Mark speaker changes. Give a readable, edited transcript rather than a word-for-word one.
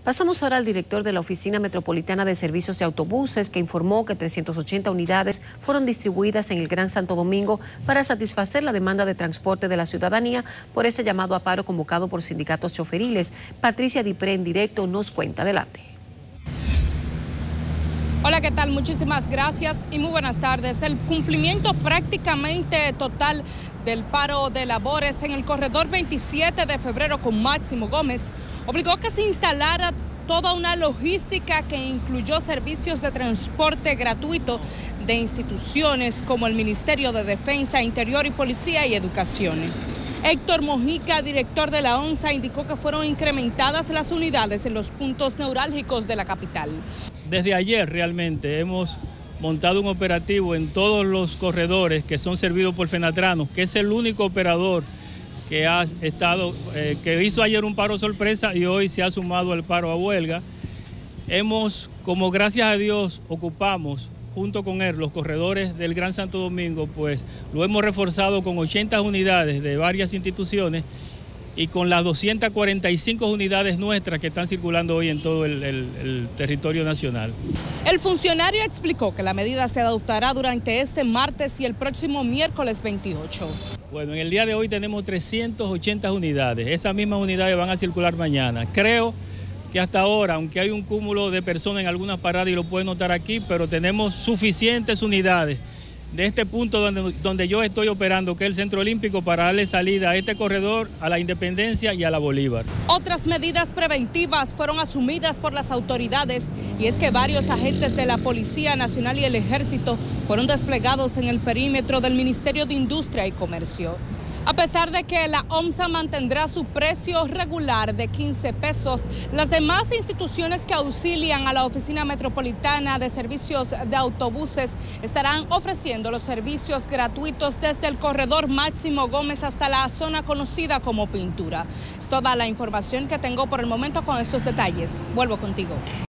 Speaker 1: Pasamos ahora al director de la Oficina Metropolitana de Servicios de Autobuses, que informó que 380 unidades fueron distribuidas en el Gran Santo Domingo para satisfacer la demanda de transporte de la ciudadanía por este llamado a paro convocado por sindicatos choferiles. Patricia Dipré en directo nos cuenta. Adelante.
Speaker 2: Hola, ¿qué tal? Muchísimas gracias y muy buenas tardes. El cumplimiento prácticamente total del paro de labores en el corredor 27 de febrero con Máximo Gómez obligó que se instalara toda una logística que incluyó servicios de transporte gratuito de instituciones como el Ministerio de Defensa, Interior y Policía y Educación. Héctor Mojica, director de la ONSA, indicó que fueron incrementadas las unidades en los puntos neurálgicos de la capital.
Speaker 3: Desde ayer realmente hemos montado un operativo en todos los corredores que son servidos por Fenatrano, que es el único operador que que hizo ayer un paro sorpresa y hoy se ha sumado al paro a huelga. Como gracias a Dios ocupamos junto con él los corredores del Gran Santo Domingo, pues lo hemos reforzado con 80 unidades de varias instituciones y con las 245 unidades nuestras que están circulando hoy en todo el territorio nacional.
Speaker 2: El funcionario explicó que la medida se adoptará durante este martes y el próximo miércoles 28.
Speaker 3: Bueno, en el día de hoy tenemos 380 unidades. Esas mismas unidades van a circular mañana. Creo que hasta ahora, aunque hay un cúmulo de personas en algunas paradas y lo pueden notar aquí, pero tenemos suficientes unidades de este punto donde yo estoy operando, que es el Centro Olímpico, para darle salida a este corredor, a la Independencia y a la Bolívar.
Speaker 2: Otras medidas preventivas fueron asumidas por las autoridades y es que varios agentes de la Policía Nacional y el Ejército fueron desplegados en el perímetro del Ministerio de Industria y Comercio. A pesar de que la OMSA mantendrá su precio regular de 15 pesos, las demás instituciones que auxilian a la Oficina Metropolitana de Servicios de Autobuses estarán ofreciendo los servicios gratuitos desde el corredor Máximo Gómez hasta la zona conocida como Pintura. Es toda la información que tengo por el momento con estos detalles. Vuelvo contigo.